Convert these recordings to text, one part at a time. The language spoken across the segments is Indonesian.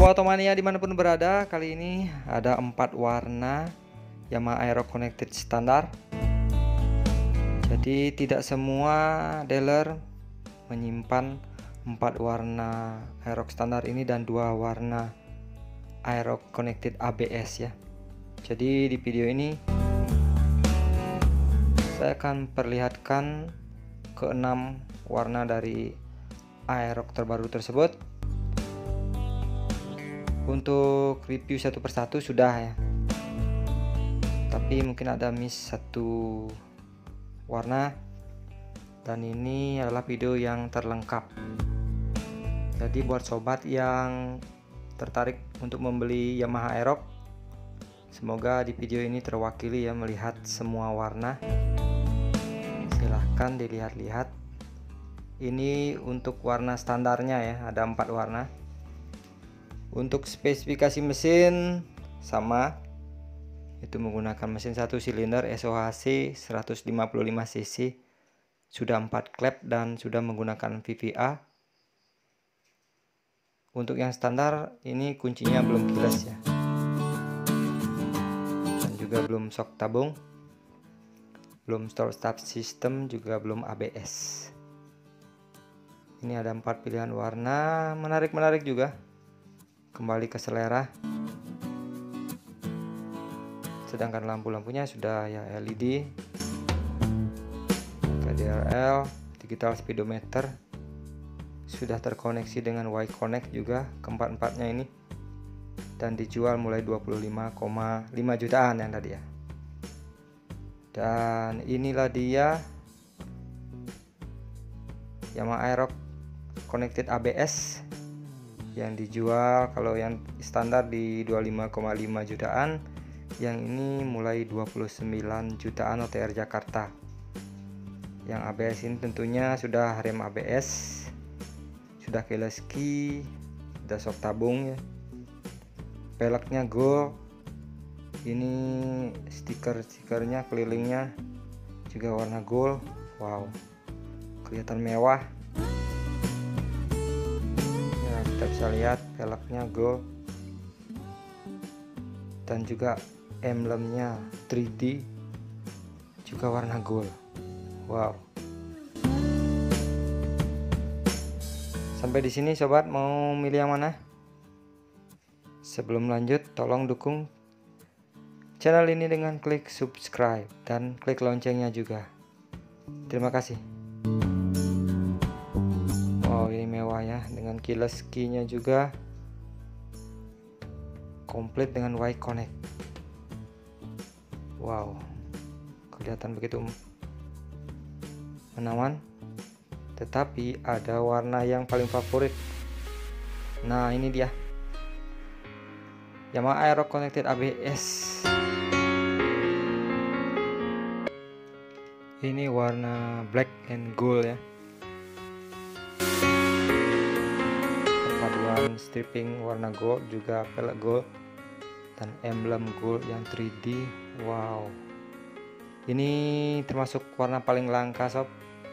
Sobat Otomania dimanapun berada, kali ini ada 4 warna Yamaha Aerox Connected standar. Jadi tidak semua dealer menyimpan 4 warna Aerox standar ini dan 2 warna Aerox Connected ABS ya. Jadi di video ini saya akan perlihatkan ke-6 warna dari Aerox terbaru tersebut. Untuk review satu persatu sudah ya, tapi mungkin ada miss satu warna, dan ini adalah video yang terlengkap. Jadi buat sobat yang tertarik untuk membeli Yamaha Aerox, semoga di video ini terwakili ya, melihat semua warna. Silahkan dilihat-lihat. Ini untuk warna standarnya ya, ada 4 warna. Untuk spesifikasi mesin sama, itu menggunakan mesin 1 silinder SOHC 155 cc, sudah 4 klep dan sudah menggunakan VVA. Untuk yang standar ini kuncinya belum keyless ya, dan juga belum shock tabung, belum start system, juga belum ABS. Ini ada 4 pilihan warna, menarik-menarik juga. Kembali ke selera. Sedangkan lampu-lampunya sudah ya LED, KDRL, digital speedometer, sudah terkoneksi dengan Y-Connect juga keempat-empatnya ini, dan dijual mulai 25,5 jutaan yang tadi ya. Dan inilah dia Yamaha Aerox Connected ABS yang dijual. Kalau yang standar di 25,5 jutaan, yang ini mulai 29 jutaan OTR Jakarta. Yang ABS ini tentunya sudah rem ABS, sudah keyless key, sudah shock tabung ya, peleknya gold. Ini stikernya kelilingnya juga warna gold. Wow, kelihatan mewah. Kita bisa lihat peleknya gold, dan juga emblemnya 3D juga warna gold. Wow. Sampai di sini sobat, mau milih yang mana? Sebelum lanjut, tolong dukung channel ini dengan klik subscribe dan klik loncengnya juga. Terima kasih. Oh, ini mewah ya, dengan keyless key-nya juga, komplit dengan Y-Connect. Wow, kelihatan begitu menawan. Tetapi ada warna yang paling favorit. Nah, ini dia Yamaha Aerox Connected ABS. Ini warna black and gold ya, perpaduan stripping warna gold, juga pelek gold, dan emblem gold yang 3D. Wow, ini termasuk warna paling langka sob.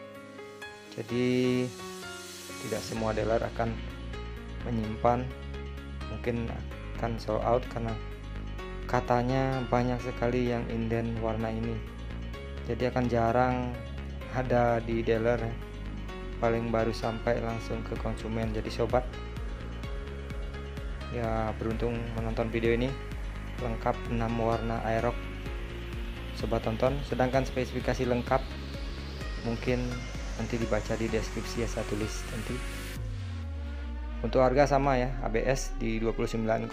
Jadi tidak semua dealer akan menyimpan, mungkin akan sold out karena katanya banyak sekali yang inden warna ini. Jadi akan jarang ada di dealer, paling baru sampai langsung ke konsumen. Jadi sobat ya, beruntung menonton video ini lengkap 6 warna Aerox, sobat tonton. Sedangkan spesifikasi lengkap mungkin nanti dibaca di deskripsi ya, saya tulis nanti. Untuk harga sama ya, ABS di 29,000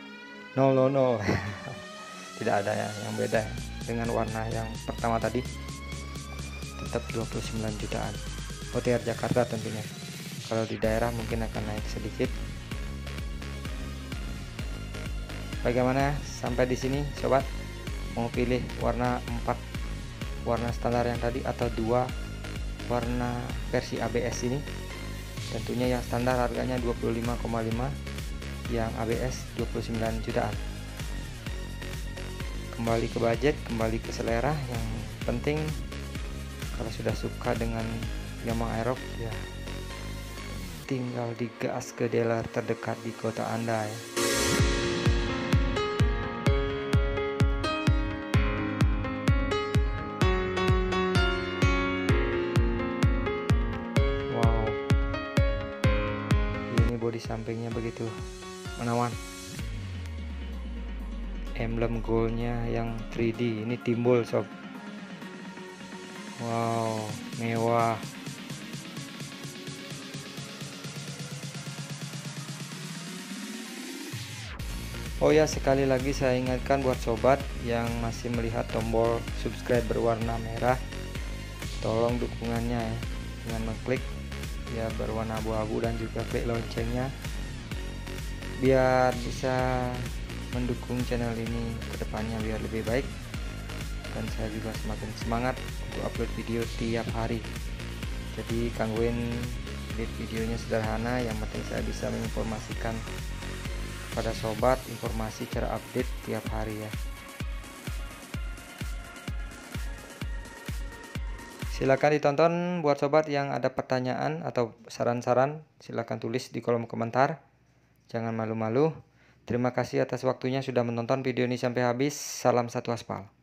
tidak ada ya yang beda ya. Dengan warna yang pertama tadi tetap 29 jutaan OTR Jakarta tentunya. Kalau di daerah mungkin akan naik sedikit. Bagaimana sampai di sini sobat? Mau pilih warna 4 warna standar yang tadi atau 2 warna versi ABS ini? Tentunya yang standar harganya 25,5, yang ABS 29 jutaan. Kembali ke budget, kembali ke selera. Yang penting kalau sudah suka dengan Yamaha Aerox ya, tinggal digas ke dealer terdekat di kota Anda ya. Wow, ini bodi sampingnya begitu menawan. Emblem goldnya yang 3D ini timbul sob. Wow, mewah. Oh ya, sekali lagi saya ingatkan buat sobat yang masih melihat tombol subscribe berwarna merah, tolong dukungannya ya dengan mengklik ya berwarna abu-abu dan juga klik loncengnya biar bisa mendukung channel ini ke depannya biar lebih baik, dan saya juga semakin semangat untuk upload video tiap hari. Jadi Kang Win edit videonya sederhana, yang penting saya bisa menginformasikan pada sobat informasi cara update tiap hari ya. Silakan ditonton buat sobat yang ada pertanyaan atau saran-saran, silakan tulis di kolom komentar. Jangan malu-malu. Terima kasih atas waktunya sudah menonton video ini sampai habis. Salam satu aspal.